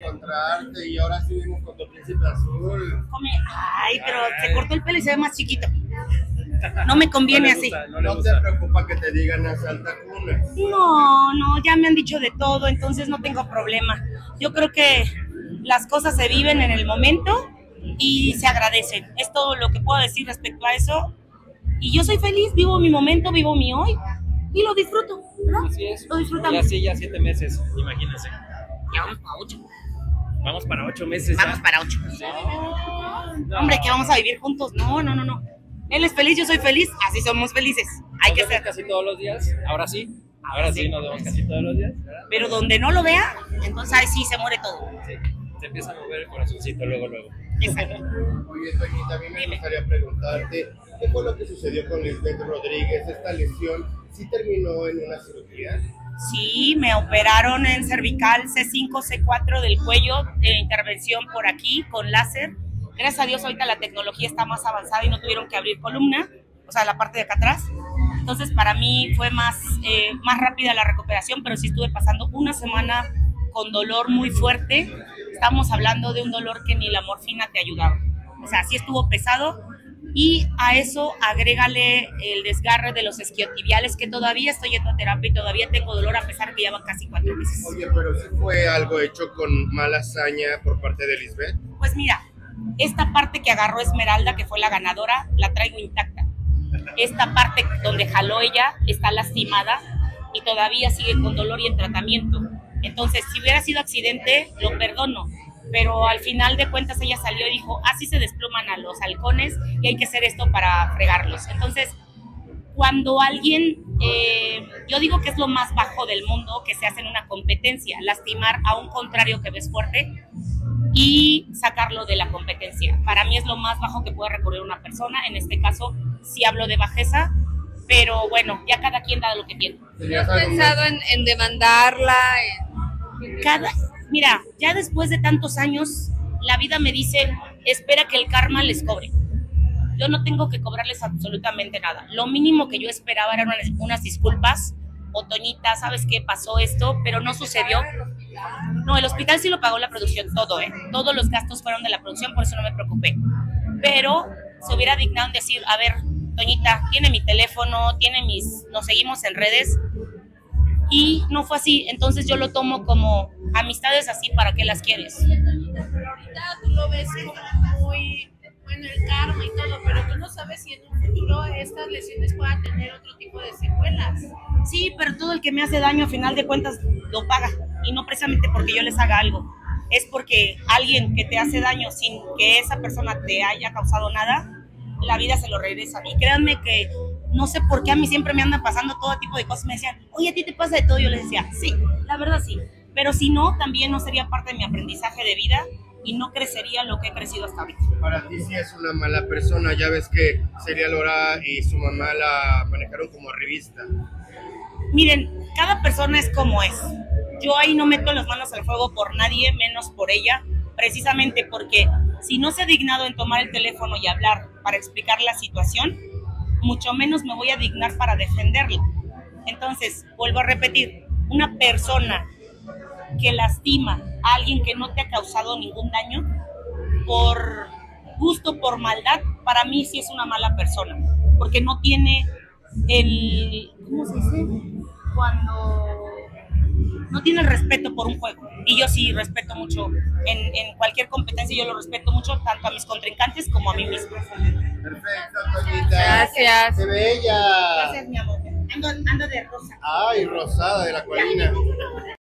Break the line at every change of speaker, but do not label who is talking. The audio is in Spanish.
encontrarte y ahora sí vienes con tu príncipe azul.
Ay, pero se cortó el pelo y se ve más chiquito. No me conviene así.
No te preocupa que te digan esa alta cuna.
No, ya me han dicho de todo, entonces no tengo problema. Yo creo que las cosas se viven en el momento y se agradecen. Es todo lo que puedo decir respecto a eso. Y yo soy feliz, vivo mi momento, vivo mi hoy y lo disfruto, ¿verdad?
Así es.
Lo disfrutamos.
Y así ya 7 meses, imagínense.
Ya vamos para 8.
Vamos para 8 meses.
Vamos para 8.
No.
Hombre, que vamos a vivir juntos. No. Él es feliz, yo soy feliz, así somos felices. Hay que ser.
Casi todos los días, ahora sí nos vemos casi todos los días, ¿verdad?
Pero donde no lo vea, entonces ahí sí se muere todo.
Sí, se empieza a mover el corazoncito luego.
Exacto.
Oye, Toñita, a mí me gustaría preguntarte, ¿qué fue lo que sucedió con Lisbeth Rodríguez? ¿Esta lesión sí terminó en una cirugía?
Sí, me operaron en cervical C5, C4 del cuello, intervención por aquí con láser. Gracias a Dios ahorita la tecnología está más avanzada y no tuvieron que abrir columna, o sea, la parte de acá atrás. Entonces para mí fue más rápida la recuperación, pero sí estuve pasando una semana con dolor muy fuerte. Estamos hablando de un dolor que ni la morfina te ayudaba. O sea, sí estuvo pesado. Y a eso agrégale el desgarre de los isquiotibiales, que todavía estoy yendo a terapia y todavía tengo dolor a pesar que ya van casi 4 meses.
Oye, pero sí fue algo hecho con mala hazaña por parte de Lisbeth.
Pues mira, esta parte que agarró Esmeralda, que fue la ganadora, la traigo intacta. Esta parte donde jaló ella está lastimada y todavía sigue con dolor y en tratamiento. Entonces, si hubiera sido accidente, lo perdono. Pero al final de cuentas ella salió y dijo, así se despluman a los halcones y hay que hacer esto para fregarlos. Entonces, cuando alguien, yo digo que es lo más bajo del mundo que se hace en una competencia, lastimar a un contrario que ves fuerte y sacarlo de la competencia. Para mí es lo más bajo que puede recurrir una persona. En este caso, sí hablo de bajeza, pero bueno, ya cada quien da lo que tiene.
¿Has pensado en demandarla?
Mira, ya después de tantos años, la vida me dice, espera que el karma les cobre. Yo no tengo que cobrarles absolutamente nada. Lo mínimo que yo esperaba eran unas disculpas. O Toñita, ¿sabes qué? Pasó esto, pero no sucedió. No, el hospital sí lo pagó la producción, todo, Todos los gastos fueron de la producción, por eso no me preocupé. Pero se hubiera dignado en decir, a ver, Toñita, tiene mi teléfono, nos seguimos en redes. Y no fue así, entonces yo lo tomo como amistades así, ¿para qué las quieres?
Pero ahorita tú lo ves como muy, bueno, el karma y todo, pero tú no sabes si en un futuro estas lesiones puedan tener otro tipo de secuelas.
Sí, pero todo el que me hace daño, a final de cuentas, lo paga. Y no precisamente porque yo les haga algo, es porque alguien que te hace daño sin que esa persona te haya causado nada, la vida se lo regresa. Y créanme que no sé por qué a mí siempre me andan pasando todo tipo de cosas. Me decían, oye, ¿a ti te pasa de todo? Yo les decía, sí, la verdad sí. Pero si no, también no sería parte de mi aprendizaje de vida y no crecería lo que he crecido hasta ahorita.
Para ti sí es una mala persona. Ya ves que Celia Lora y su mamá la manejaron como revista.
Miren, cada persona es como es. Yo ahí no meto las manos al fuego por nadie, menos por ella, precisamente porque si no se ha dignado en tomar el teléfono y hablar para explicar la situación, mucho menos me voy a dignar para defenderla. Entonces, vuelvo a repetir, una persona que lastima a alguien que no te ha causado ningún daño, por gusto, por maldad, para mí sí es una mala persona, porque no tiene ¿cómo se dice? Cuando no tiene el respeto por un juego. Y yo sí respeto mucho, en cualquier competencia yo lo respeto mucho, tanto a mis contrincantes como a mí misma.
Perfecto, Toñita.
Gracias.
¡Qué bella!
Gracias, mi amor. Ando de rosa.
Ay, rosada de la colina.